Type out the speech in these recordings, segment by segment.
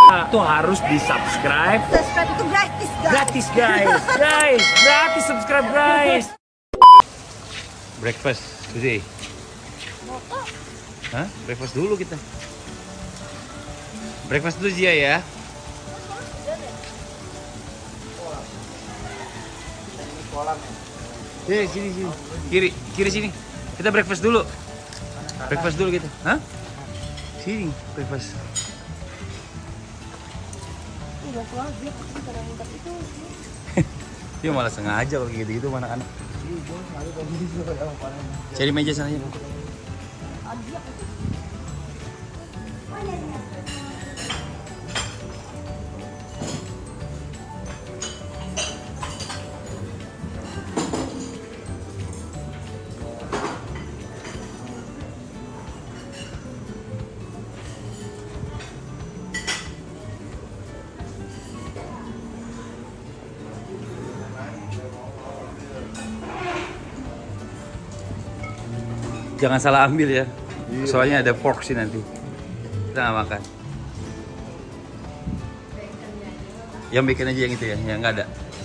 Tuh harus di subscribe. Subscribe itu gratis guys. Gratis guys, guys, gratis subscribe guys. Breakfast, Suzy. Hah? Breakfast dulu kita. Breakfast dulu Zia ya. Sini. Kiri sini. Kita breakfast dulu. Breakfast dulu kita. Hah? Sini, breakfast. Dia malah sengaja kalau gitu-gitu anak-anak. Cari meja sana ya. Jangan salah ambil ya. Soalnya ada fork sih nanti. Kita nggak makan. Yang bikin aja yang itu ya, yang nggak ada.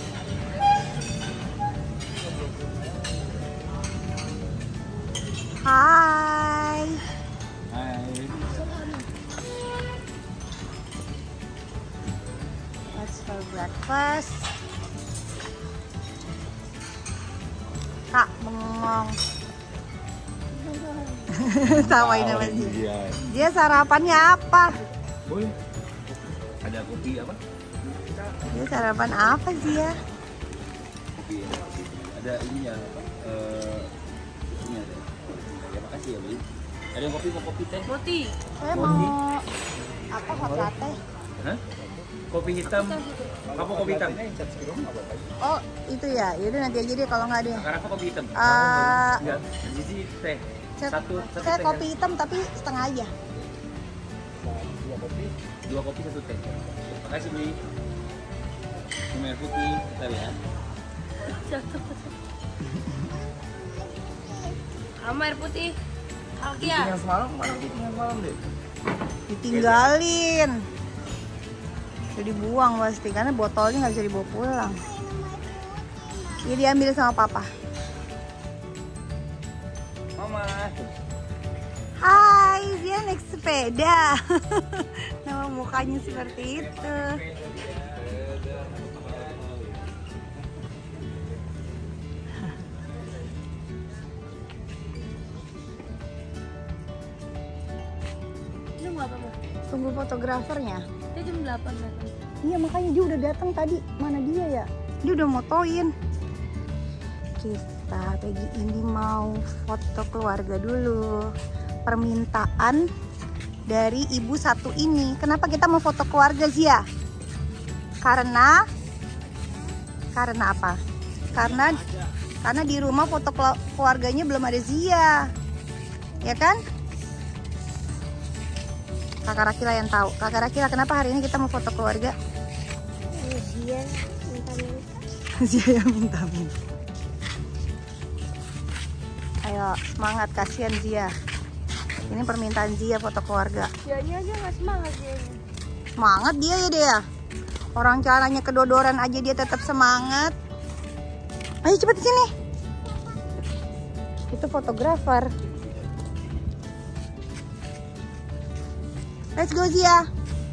Hai. Let's for breakfast. Kak bengong. Tawain sama dia. Dia sarapannya apa? Boy. Ada kopi apa? Dia sarapan apa sih ya? Kopi. Ada ininya apa? Ini ada. Ya makasih ya, Boy. Ada yang kopi, mau kopi teh? Roti. Saya mau apa hot latte? Hah? Kopi hitam. Apa kopi hitam? Oh, itu ya. Yaudah nanti aja deh kalau nggak ada. Karena apa kopi hitam? Enggak. Jadi teh. Satu saya teh kopi hitam tapi setengah aja. Dua kopi satu teh. Makasih Bli. Minum air putih, bentar ya. Sama air putih. Alkia. Yang semalam mana yang semalam deh? Ditinggalin. Udah dibuang pasti karena botolnya nggak bisa dibawa pulang. Dia diambil sama papa. Mama. Hai, dia naik sepeda. Nama mukanya seperti itu. Ini mau apa, Bu? Tunggu fotografernya. Dia jam 8 datang. Iya makanya dia udah datang tadi. Mana dia ya? Dia udah motoin. Kita Peggy ini mau foto keluarga dulu. Permintaan dari ibu satu ini. Kenapa kita mau foto keluarga Zia? Karena apa? Karena di rumah foto keluarganya belum ada Zia. Ya kan? Kakak Rakila yang tahu. Kakak Rakila, kenapa hari ini kita mau foto keluarga? Zia minta-minta. Zia yang minta-minta. Ayo, semangat, kasihan Zia. Ini permintaan Zia foto keluarga. Dianya aja nggak semangat dia. Semangat dia ya dia. Orang caranya kedodoran aja dia tetap semangat. Ayo cepet sini. Itu fotografer. Let's go Zia.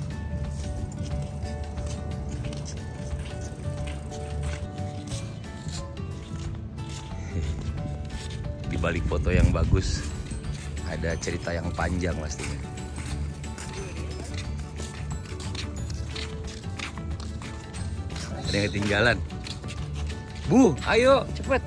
Di balik foto yang bagus ada cerita yang panjang pastinya. Ada yang ketinggalan. Bu, ayo cepet.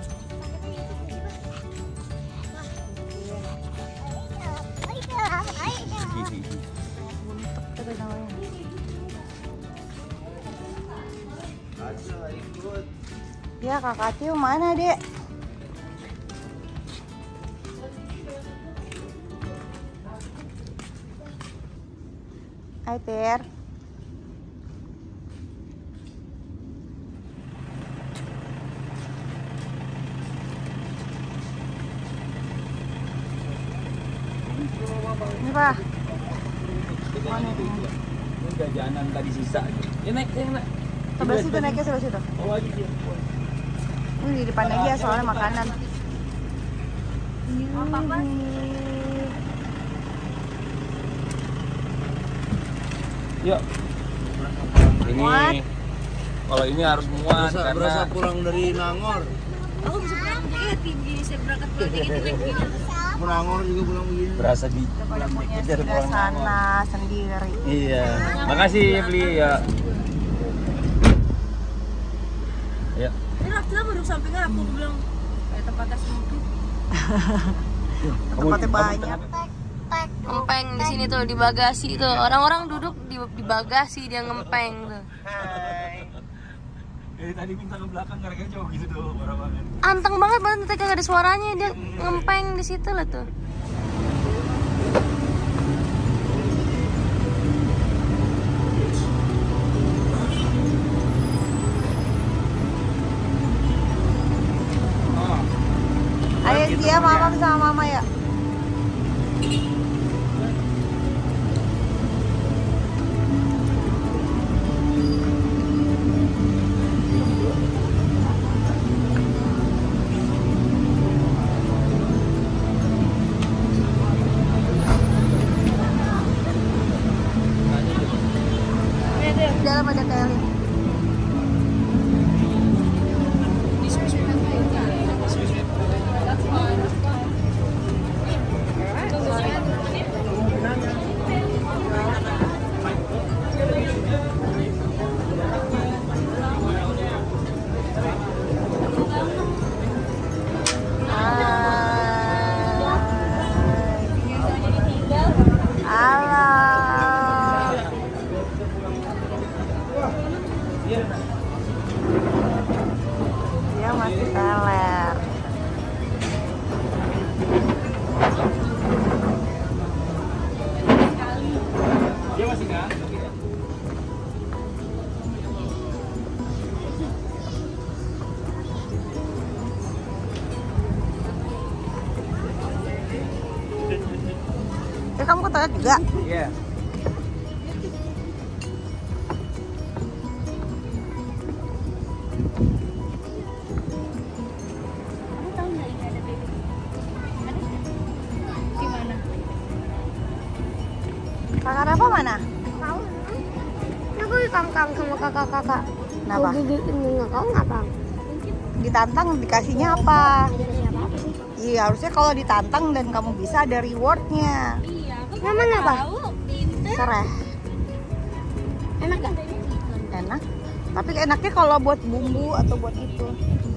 Ya kakak Tiu mana dek? Hai Ter. Ini pak. Ini jajanan tadi sisa. Ya naik. Sebelah situ naiknya sebelah situ. Oh lagi dia. Ini di depan aja soalnya makanan. Apa-apa? Yuk. Ini Muat. kalau ini harus muat karena berasa pulang dari Nangor. Aku bisa pulang jadi begini saya berangkat pulang jadi naik gini. Nangor juga pulang begini. berasa di Daripada punya dikejar sudah pulang Nangor. sana sendiri. Iya. Makasih beli ya. Ya. Ini Raftila baru sampingnya aku bilang kayak tempatnya sempit. Tempatnya banyak. Ngempeng di sini tuh di bagasi tuh. Orang-orang duduk di bagasi dia ngempeng tuh. Dari tadi minta ke belakang gara-gara jauh gitu tuh orang-orang. Anteng banget banget ketika gak ada suaranya dia ngempeng di situ lah tuh. Ayo dia mamam sama mama ya. Dalam ada Kelly. Dia masih teler. Dia masih nggak? Ya kamu ke toilet juga? Iya. Kakak Rafa mana? Tahu. Aku dikangkang sama kakak-kakak. Kenapa? Kau ngapang? Ditantang dikasihnya apa? Iya harusnya kalau ditantang dan kamu bisa ada rewardnya. Memang apa? Sereh. Enak gak? Enak. Tapi enaknya kalau buat bumbu atau buat itu.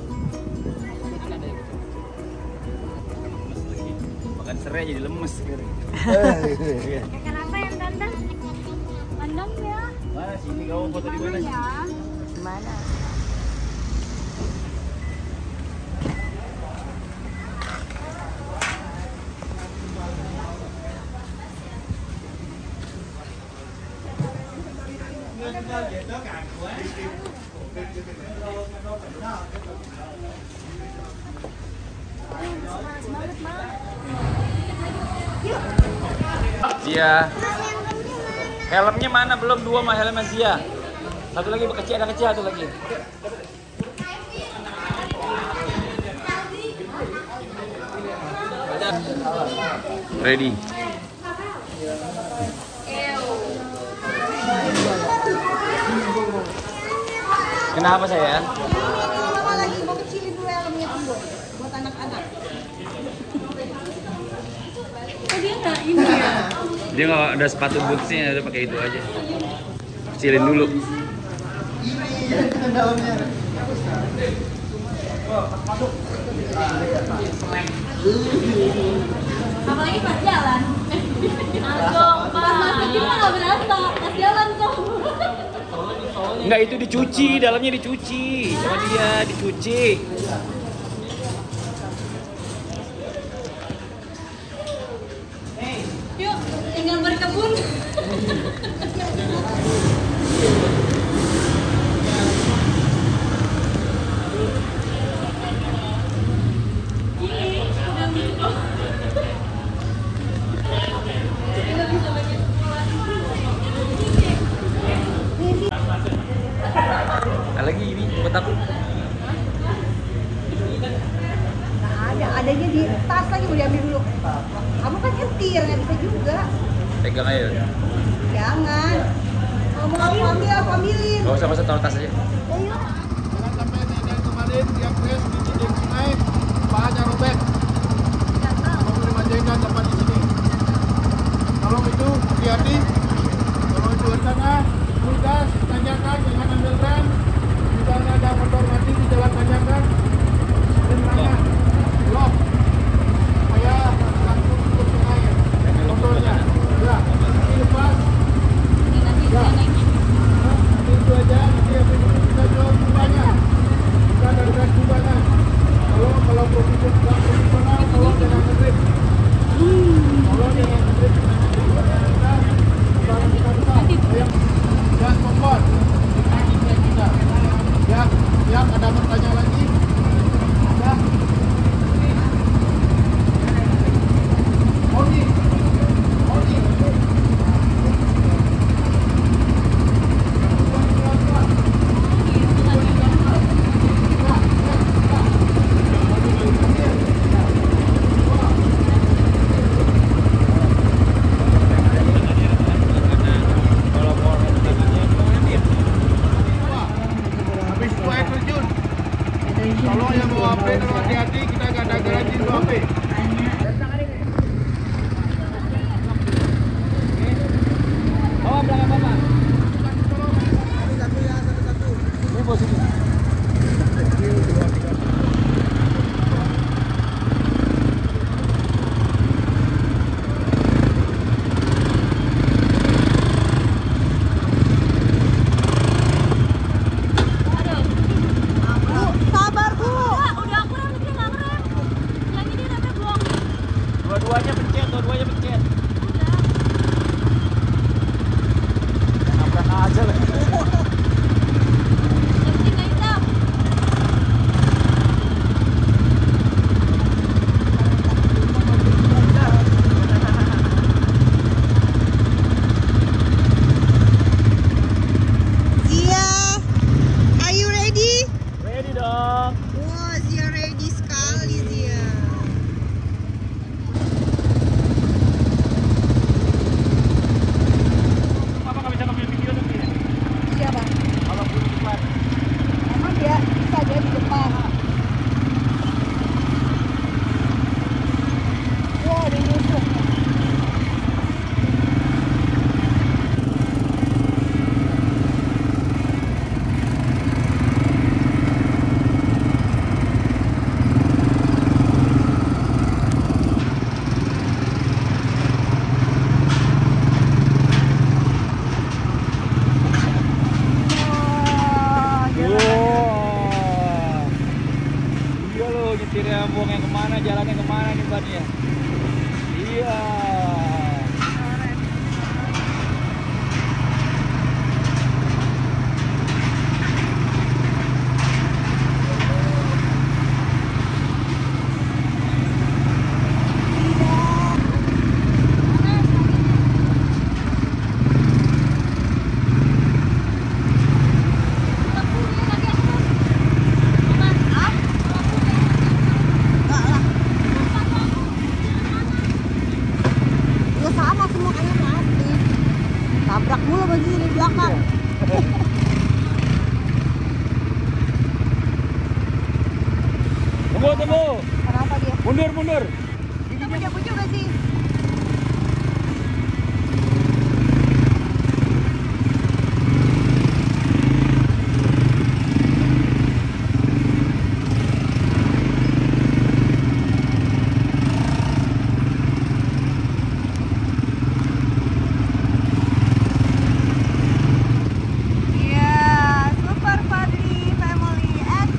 Makan serai jadi lemes sekarang. Kenapa yang tante? Pandang ya. Mana sini kamu foto di mana? Gimana? Zia. Helmnya mana? Belum dua mah helmnya Zia. Satu lagi kecil, ada kecil satu lagi. Ready. Kenapa saya? Mama lagi mau kecilin dulu helmnya tunggu buat anak-anak. Dia nggak ada sepatu bootsnya, ada pakai itu aja. Kecilin dulu. Apalagi pas jalan. Langsung pas masuk kita nggak berasa. Pas jalan tuh. Enggak, itu dicuci, dalamnya dicuci. Sama dia dicuci. Yuk, tinggal berkebun. Tunggu diambil dulu. Kamu kan nyetir, nggak bisa juga. Pegang aja. Jangan. Kalau mau kamu ambil, aku ambilin. Gak usah taruh tas aja. Ayo. Jangan sampai nenek kemarin yang crash di Cideng Sungai, pahanya robek. Mau dimanjakan tempat di sini. Kalau itu hati-hati. Kalau itu di sana, mudah tanyakan, jangan ambil rem. Misalnya ada motor mati di jalan tanyakan, rem mana? Blok. Supaya langsung ke sungai. Motornya. Ya, ini lepas. Ya. Nanti itu aja, nanti yang kita jual kubahnya. Kita dari gas kubahnya. Kalau profesional, tolong jangan ngetrip. Tolong jangan ngetrip. Barang kita besar. Yang gas kompor. Ya, ada bertanya lagi. Ya. Odi. Habis itu air terjun. Tolong yang bawa HP, tolong hati-hati, kita nggak ada garansi untuk HP. Bawa belakang bapak. Ini bos ini. Sabar, Bu. Udah aku rem, tapi nggak ngerem. Yang ini remnya blong. Dua-duanya pencet. Nabrak aja lah. Yang penting nggak hitam. Zia, are you ready? Ready dong. Wah, Zia ready sekali, Zia. Papa nggak bisa ngambil video tuh ya? Siapa? Kalau di depan. Emang dia bisa dia di depan. Wah, dia nyusuk. Wah, Wah. Iya loh, nyetirnya buang yang kemana, jalannya kemana nih ban ya? Iya. ya sama semua kayak mati. Tabrak mulu begini di belakang. Tunggu. Kenapa dia? Mundur. Kita punya juga sih. Iya, Super Fadli Family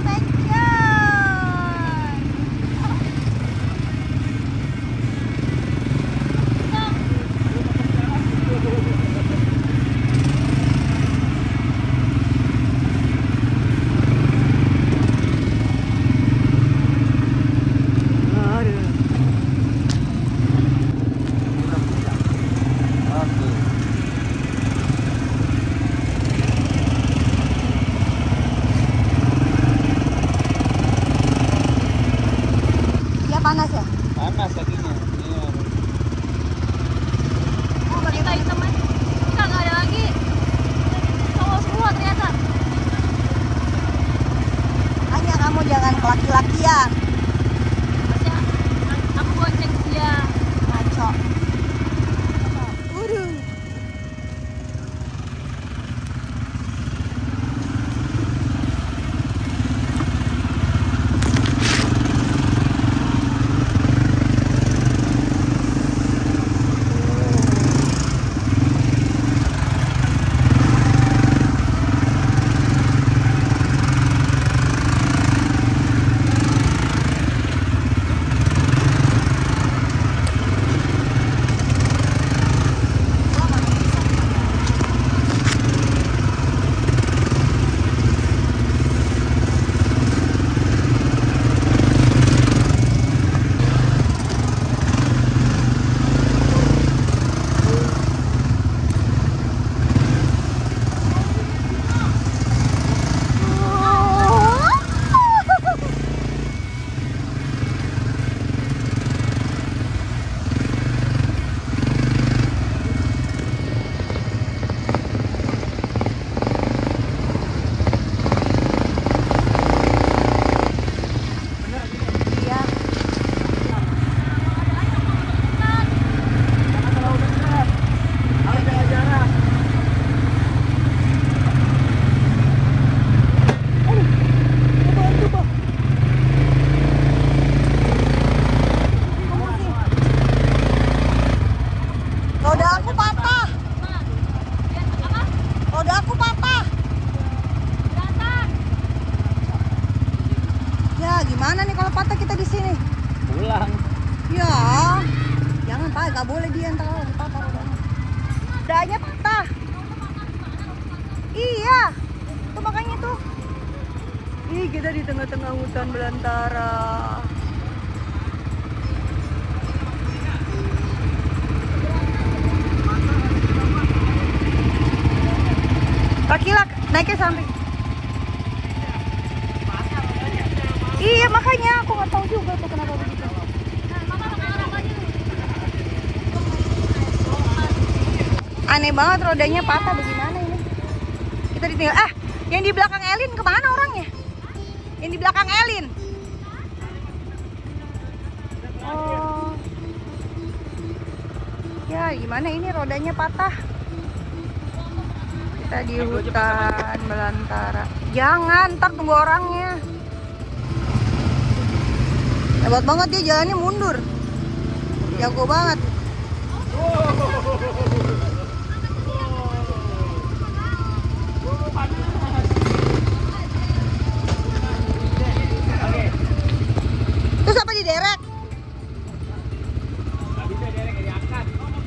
Adventure. Zia. Aku bonceng dia. Ngaco. Waduh. Gimana nih kalau patah kita di sini? Pulang. Ya, jangan Pak, nggak boleh dia ntar lagi patah rodanya. Rodanya patah. Iya, tuh makanya tuh. Ih, kita di tengah-tengah hutan belantara. Laki-lak, naiknya sampai. Iya makanya aku nggak tahu juga tuh kenapa begitu. Aneh banget rodanya patah bagaimana ini? Kita ditinggal. Yang di belakang Elin kemana orangnya? Yang di belakang Elin. Oh. Ya gimana ini rodanya patah. Kita di hutan belantara. Jangan, ntar tunggu orangnya. Hebat banget dia jalannya mundur. Jago banget. Terus apa diderek? Nggak bisa derek, diangkat.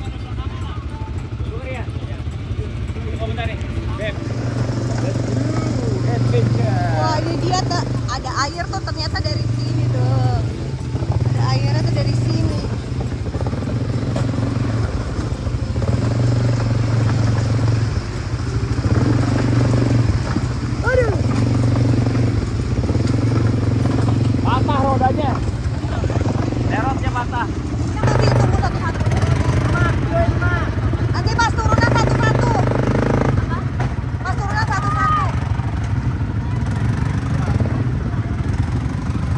Dulu ya. Komentar nih. Beb. Wah ini dia tuh ada air tuh ternyata dari sini tuh. Ada airnya tuh dari sini. Aduh. Patah rodanya. Serotnya patah. Nanti tunggu satu-satu. Nanti pas turunan satu-satu. Pas turunan satu-satu.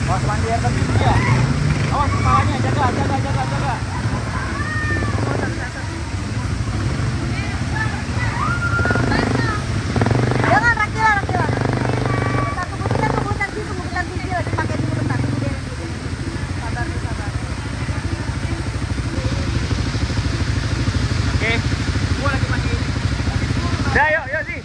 Awas mandi air terjun ya. Awas kepalanya, jaga. Jangan Rakila. Bentar, tunggu bentar video. Dipakai dulu bentar, tunggu dia. Sabar. Oke. Gua lagi mandi. Udah, yuk sih.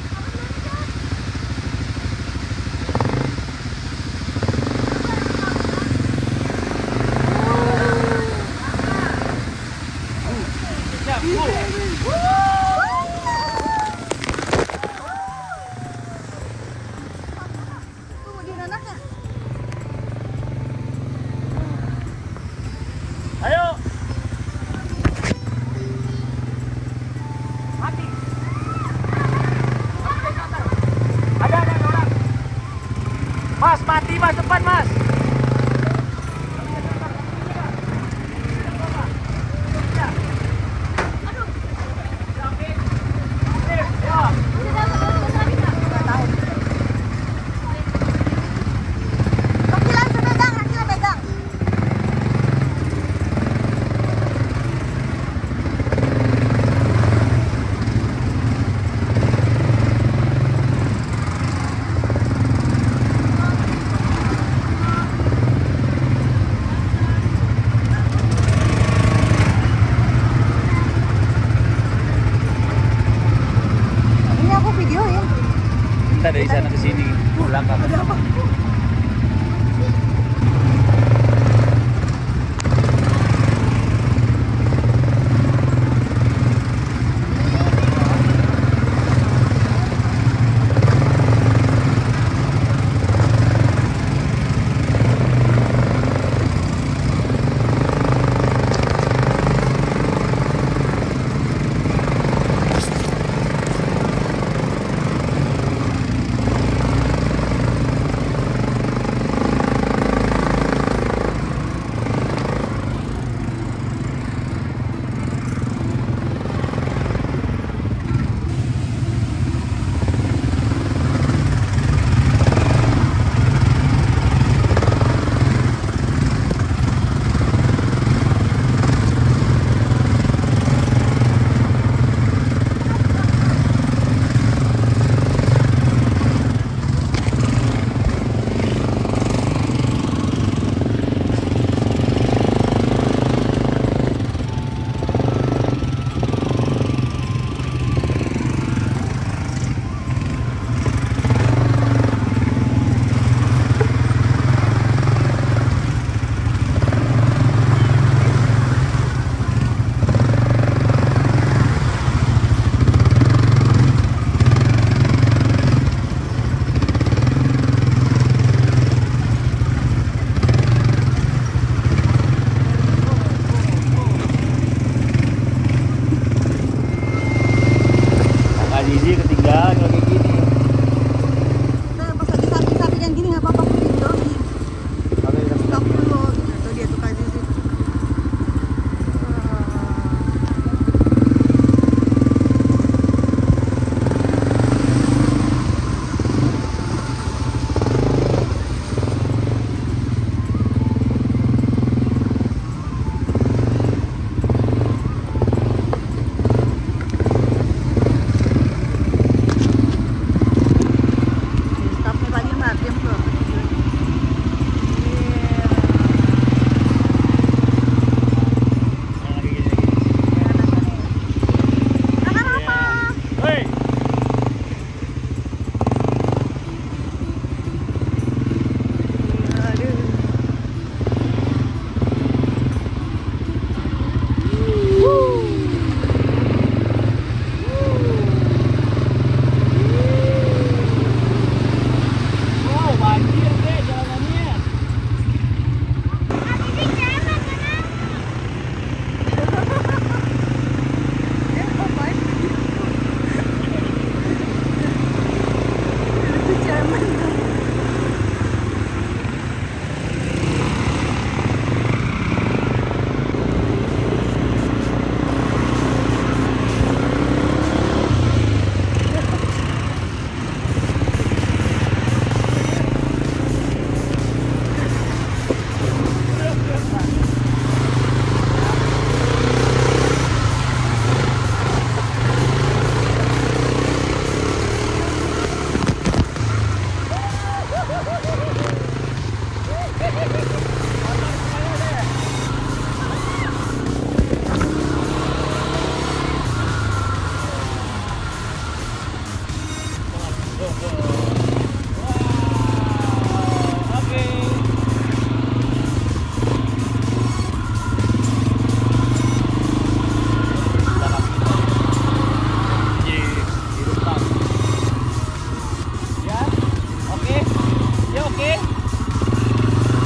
Tunggu dia anaknya. Ayo. Mati. Ada orang. Mas, mati mas, depan mas. Rakila pegang.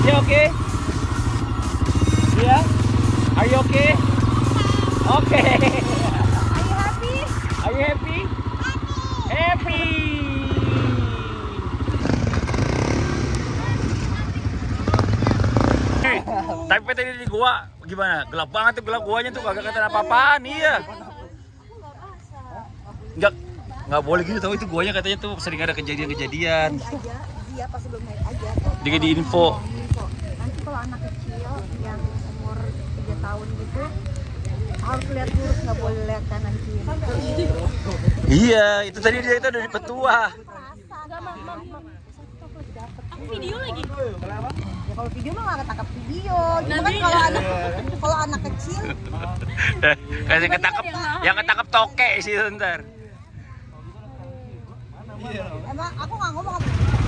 Zia oke? Zia? Are you okay? Oke. Are you happy? Happy. Tapi tadi di gua gimana? Gelap banget tuh, gelap guanya tuh kagak kelihatan apa-apaan. Iya. Nggak boleh gitu tahu, itu guanya katanya tuh sering ada kejadian-kejadian. Iya, pas sebelum naik aja. Dia di info. Nanti kalau anak kecil yang umur 3 tahun gitu harus lihat lurus, nggak boleh lihat kanan kiri. Iya, itu tadi dia itu dari petua. Aku video lagi. Ya kalau video mah nggak ketangkap video. Cuma kan kalau anak kecil Kasih ketangkep, yang ketangkep toke sih ntar. emang aku nggak ngomong.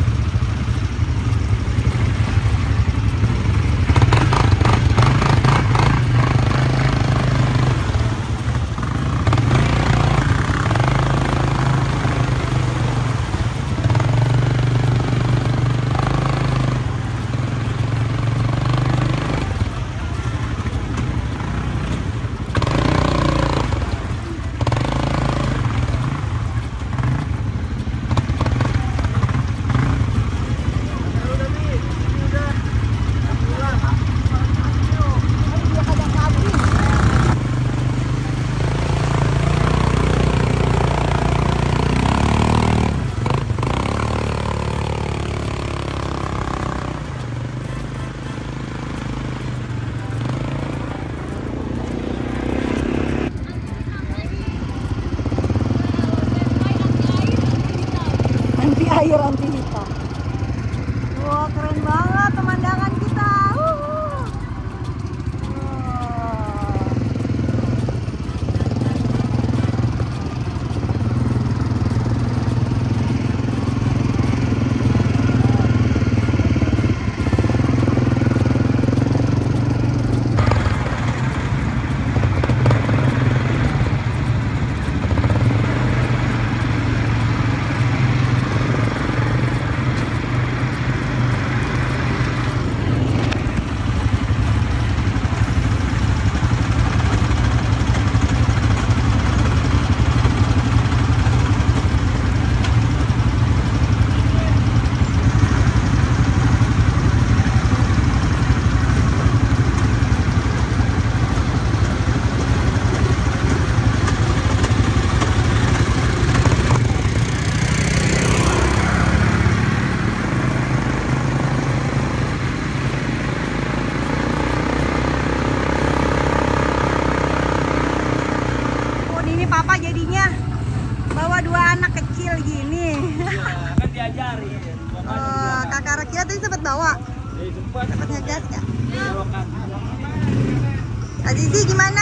Air anti hitam. Wah, keren banget pemandangan kita. Papa jadinya bawa 2 anak kecil gini. Iya, kan diajari. Kakak Rakila tadi sempat bawa. Sempat ngegas nggak? Azizi gimana?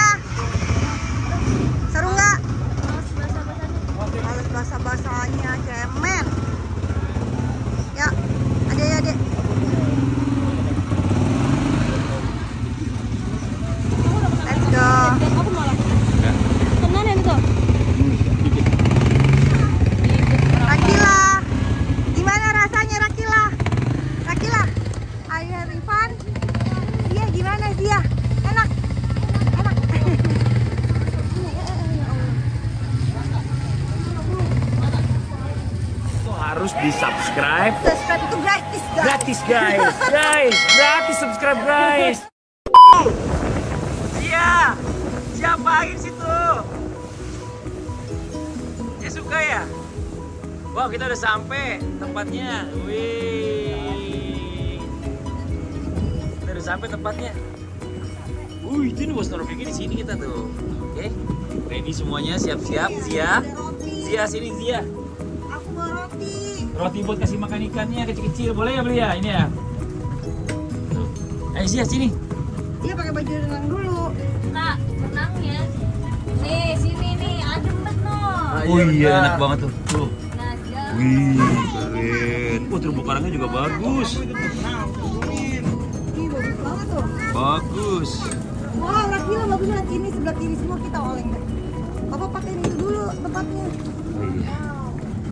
Seru nggak? Males basah-basahnya, cemen. Ya, adek. Let's go. Aku malah. Tenan ya itu. Rakila, gimana rasanya Rakila? Rakila, are you having fun? Zia gimana Zia? Enak? Itu harus di subscribe. Subscribe itu gratis guys. Gratis guys, gratis subscribe guys. Iya, siapain situ? Ya suka ya. Wow, kita udah sampai tempatnya. Wih, kita udah sampai tempatnya. Itu nih bos taruh di sini kita tuh. Oke, ready semuanya, siap-siap. Zia, sini Zia. Aku mau roti. Roti buat kasih makan ikannya kecil-kecil, boleh ya beli ya? Ini ya. Tuh. Ayo Zia sini. Dia pakai baju renang dulu. Kak, renangnya. Nih, sini nih, adem banget no. Oh iya, enak banget tuh. Tuh. Nah, jauh. Wih, keren. Terumbu karangnya juga bagus. Ih, bagus banget tuh. Bagus. Wah, Rakila bagus banget. Ini sebelah kiri semua kita oleng deh. Papa pakai itu dulu tempatnya. Oh iya.